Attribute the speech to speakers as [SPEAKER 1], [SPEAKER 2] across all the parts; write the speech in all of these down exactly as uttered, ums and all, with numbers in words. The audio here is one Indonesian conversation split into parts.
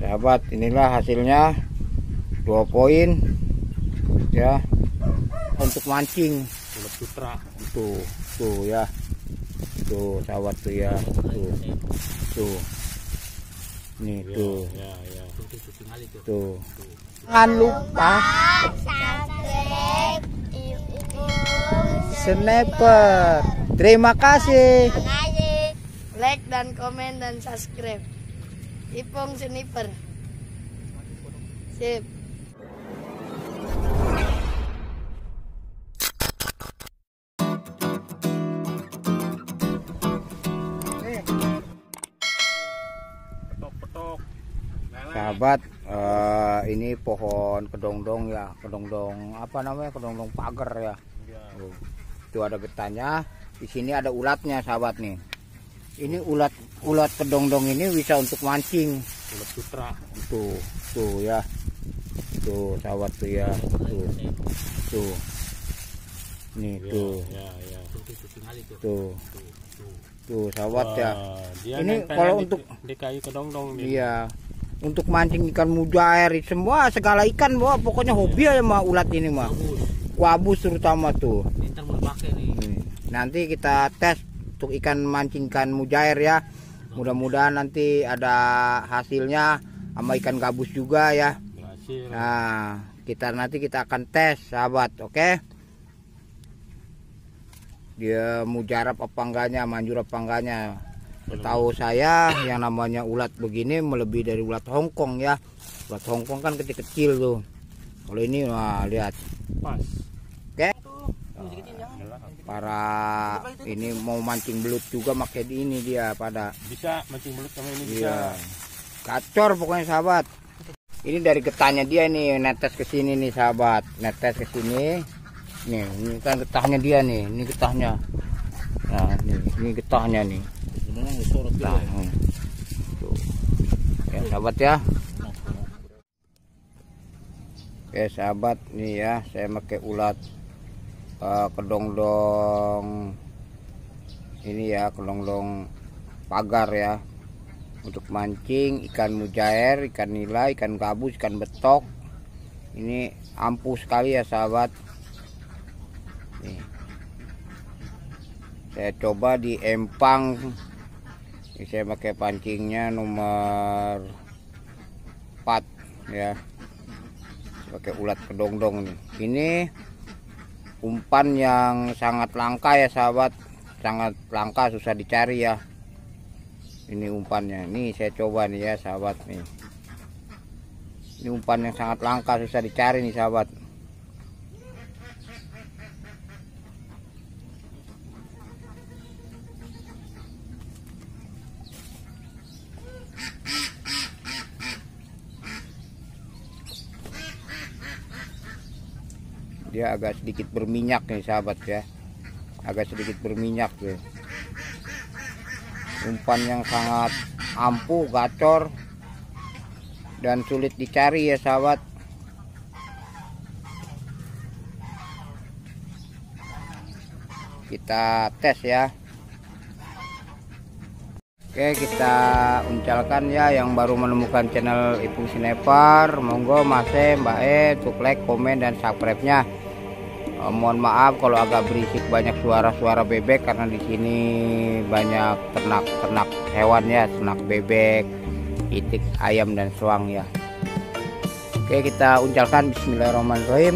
[SPEAKER 1] sahabat, inilah hasilnya dua poin ya untuk mancing
[SPEAKER 2] ulat sutra.
[SPEAKER 1] Tuh, tuh ya. Tuh sahabat tuh ya. Tuh. Tuh. Nih
[SPEAKER 2] Ya,
[SPEAKER 1] tuh.
[SPEAKER 2] ya, ya.
[SPEAKER 1] Tuh. Jangan lupa
[SPEAKER 3] subscribe
[SPEAKER 1] sniper. Terima kasih.
[SPEAKER 3] like dan komen dan subscribe Ipong Sniper. Sip.
[SPEAKER 2] Petok-petok.
[SPEAKER 1] Sahabat, eh, ini pohon kedongdong ya, kedongdong apa namanya, kedongdong pagar ya. Tuh, itu ada getahnya. Di sini ada ulatnya sahabat nih. Ini ulat ulat kedongdong ini bisa untuk mancing.
[SPEAKER 2] Ulat sutra.
[SPEAKER 1] Tuh, tuh ya. Tuh sahabat tuh ya. Tuh, tuh. Nih
[SPEAKER 2] Ya,
[SPEAKER 1] tuh,
[SPEAKER 2] ya, ya.
[SPEAKER 1] tuh, tuh sahabat ya.
[SPEAKER 2] Wah, dia
[SPEAKER 1] Ini
[SPEAKER 2] nempel
[SPEAKER 1] kalau
[SPEAKER 2] di-
[SPEAKER 1] untuk
[SPEAKER 2] di kayu kedongdong dia.
[SPEAKER 1] iya, untuk mancing ikan mujair semua segala ikan, wah pokoknya hobi aja mah ulat ini mah. Kuabus terutama tuh.
[SPEAKER 2] Ntar mau dipakai nih.
[SPEAKER 1] Nih, nanti kita tes untuk ikan mancing ikan mujair ya. Mudah-mudahan nanti ada hasilnya sama ikan gabus juga ya.
[SPEAKER 2] Berhasil.
[SPEAKER 1] Nah, kita nanti kita akan tes sahabat, oke? Dia mujarab apa enggaknya, manjur apa enggaknya. Tahu saya yang namanya ulat begini melebihi dari ulat Hongkong ya. Ulat Hongkong kan kecil-kecil tuh. Kalau ini wah lihat.
[SPEAKER 2] Pas.
[SPEAKER 1] Oke. Para ini mau mancing belut juga pakai di ini dia pada.
[SPEAKER 2] Bisa mancing belut sama ini bisa.
[SPEAKER 1] Iya. Gacor pokoknya sahabat. Ini dari getahnya dia nih, netes ke sini nih sahabat. Netes ke sini. Nih, ini kan getahnya dia nih, ini getahnya. Nah, ini, ini getahnya nih.
[SPEAKER 2] Sebenarnya disorot
[SPEAKER 1] Nah, hmm. Tuh. Ya sahabat ya. Oke sahabat, nih ya, saya pakai ulat uh, kedongdong ini ya, kedongdong pagar ya, untuk mancing ikan mujair, ikan nila, ikan gabus, ikan betok. Ini ampuh sekali ya sahabat. Nih. Saya coba di empang. Ini saya pakai pancingnya nomor empat ya. Pakai ulat kedongdong nih. Ini umpan yang sangat langka ya sahabat, sangat langka, susah dicari ya. Ini umpannya. Nih saya coba nih ya sahabat nih. Ini umpan yang sangat langka, susah dicari nih sahabat. Dia agak sedikit berminyak nih sahabat ya, agak sedikit berminyak ya. Umpan yang sangat ampuh, gacor, dan sulit dicari ya sahabat. Kita tes ya. Oke, kita uncalkan ya yang baru menemukan channel Ipong Sniper, monggo Mas E, Mbak E untuk like, komen dan subscribe-nya. Eh, mohon maaf kalau agak berisik banyak suara-suara bebek karena di sini banyak ternak-ternak hewan ya, ternak bebek, itik, ayam dan suang ya. Oke, kita uncalkan bismillahirrahmanirrahim.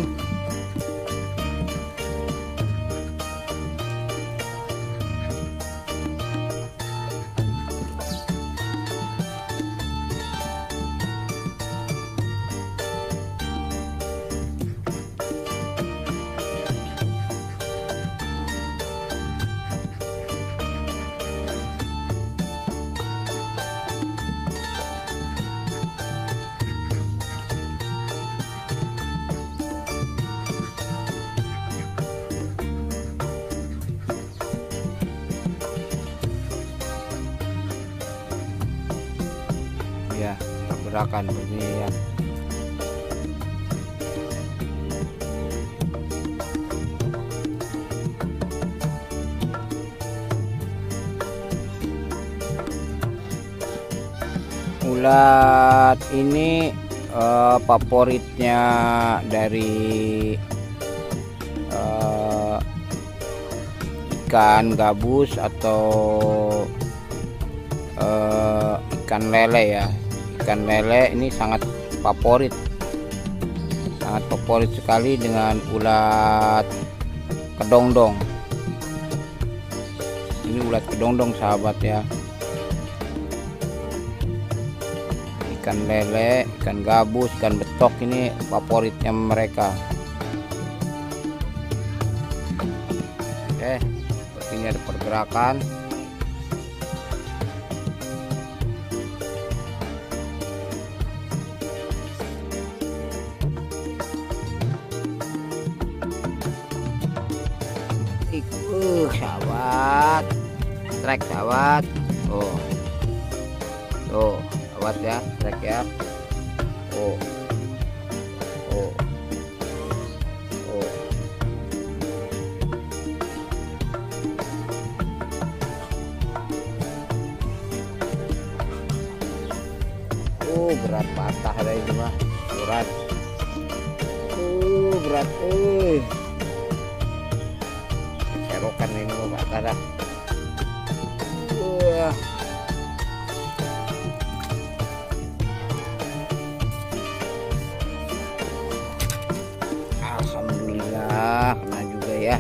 [SPEAKER 1] Ya, pergerakan begini ya. Ulat ini uh, favoritnya dari uh, ikan gabus atau uh, ikan lele ya. Ikan lele ini sangat favorit, sangat favorit sekali dengan ulat kedongdong. Ini ulat kedongdong sahabat ya. Ikan lele, ikan gabus, ikan betok ini favoritnya mereka. Oke, sepertinya ada pergerakan. Uh, sahabat, trek sahabat. Oh, tuh. Awas ya, trek ya. Oh, oh, oh. Oh, berat patah ada ini mah, berat. Oh, berat, eh. Serokan ini mah patah dah. Wah. Alhamdulillah kena juga ya.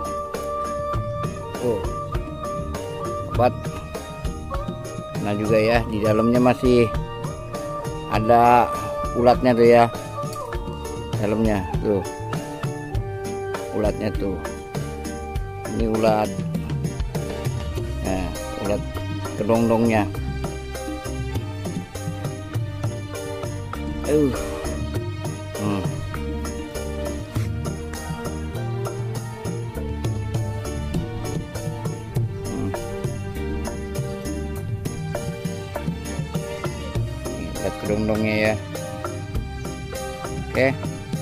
[SPEAKER 1] Tuh, sobat, kena juga ya. Di dalamnya masih ada ulatnya tuh ya. Dalamnya tuh, ulatnya tuh. Ini ulat, nah, ulat kedongdongnya. Uh, hmm. Lihat kedongdongnya ya. Oke.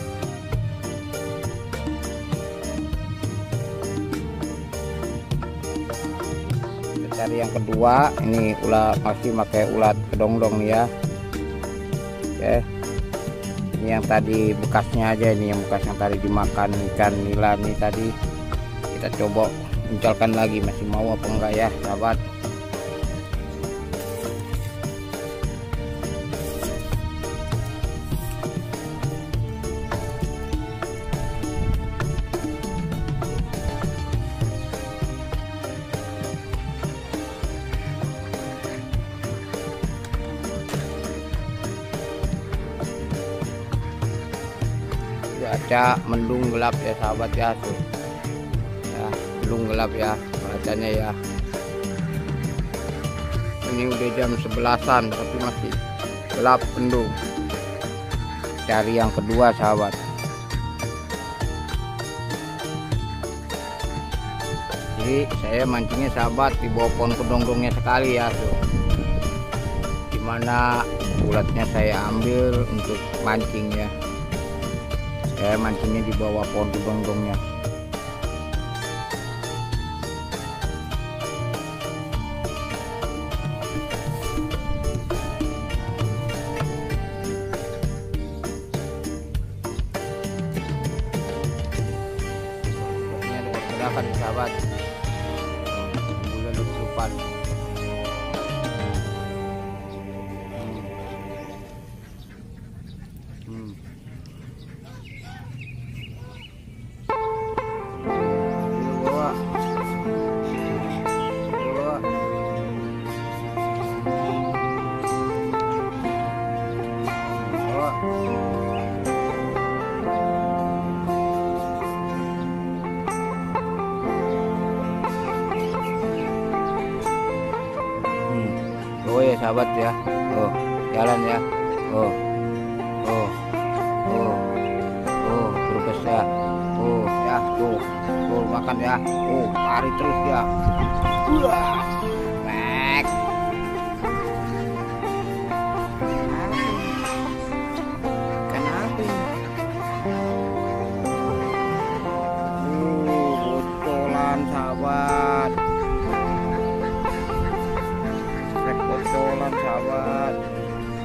[SPEAKER 1] Kita cari yang kedua. Ini ulat, masih pakai ulat kedongdong nih ya. Oke. Ini yang tadi bekasnya aja, ini yang bekas yang tadi dimakan ikan nila nih tadi. Kita coba munculkan lagi, masih mau apa enggak ya sahabat. Baca mendung gelap ya sahabat ya, tuh ya, mendung gelap ya bacanya ya. Ini udah jam sebelasan tapi masih gelap mendung. Cari yang kedua sahabat. Jadi saya mancingnya sahabat di bawah pohon kedongdongnya sekali ya, tuh dimana ulatnya saya ambil untuk mancing ya. Saya mancingnya di bawah pohon kedongdongnya. Ini ada pergerakan sahabat. Bulan lupa. Hmm. Oh ya sahabat ya, oh jalan ya, oh oh oh oh berbes ya, oh ya tuh tuh makan ya, oh lari terus ya, wah back, kenapa ini? Uh, bocolan sahabat. Bocolan sahabat.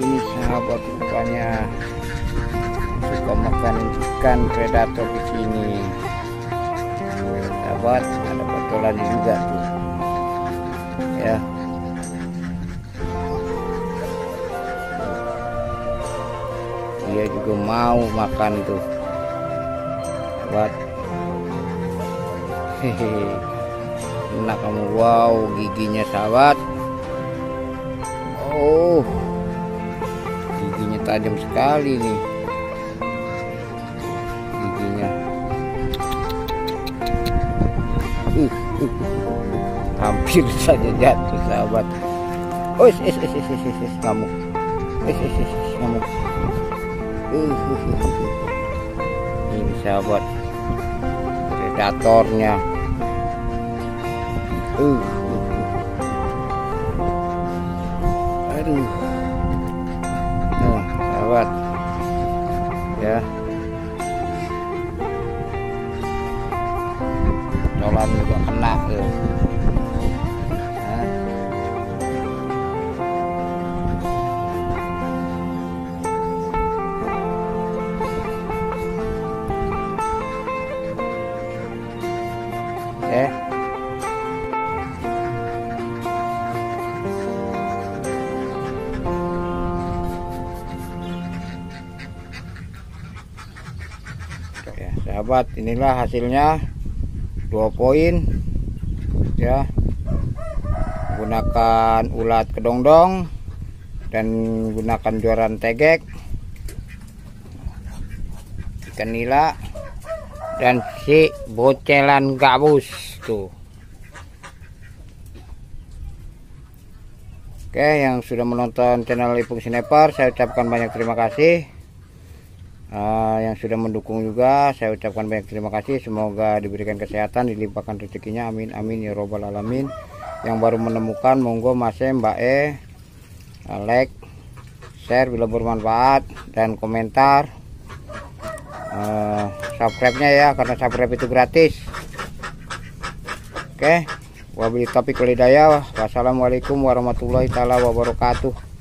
[SPEAKER 1] ini sahabat rupanya suka makan ikan predator di sini. Sahabat, ada botolan juga tuh. Ya. Dia juga mau makan tuh. Sahabat. Hehehe. Enak kamu, wow, giginya sahabat. Oh, giginya tajam sekali nih. Giginya. Uh, uh, hampir saja jatuh sahabat. Oh, es es es es es es, es ngamuk. Es es es es ngamuk. Uh, uh, uh, uh. Ini sahabat. Predatornya. Uh, uh, uh. Aduh. Nah, sahabat. Ya. Colan juga kena tuh. Nah. Eh. Ya, sahabat, inilah hasilnya dua poin ya, gunakan ulat kedongdong dan gunakan joran tegek, ikan nila dan si bocelan gabus tuh. Oke, yang sudah menonton channel Ipung Sniper, saya ucapkan banyak terima kasih. Uh, yang sudah mendukung juga saya ucapkan banyak terima kasih. Semoga diberikan kesehatan, dilimpahkan rezekinya, amin amin ya robbal alamin. Yang baru menemukan monggo Mas E, Mbak E, uh, like, share bila bermanfaat, dan komentar, uh, subscribe-nya ya, karena subscribe itu gratis. Oke, wabillahi taufiq wal hidayah. Wassalamualaikum warahmatullahi taala wabarakatuh.